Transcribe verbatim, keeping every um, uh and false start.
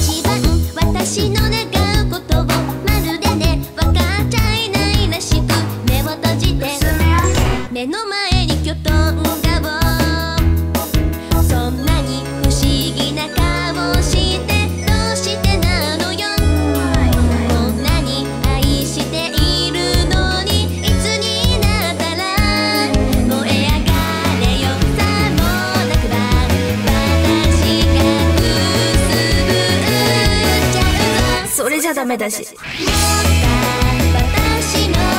一番私の願うことをまるでね分かっちゃいないらしく目を閉じて目の前にキョトン顔そんなに不思議な顔してどうしてなのよこんなに愛しているのにいつになったら燃え上がれよさもなくば私がくすぶっちゃうぞそれじゃダメだし私の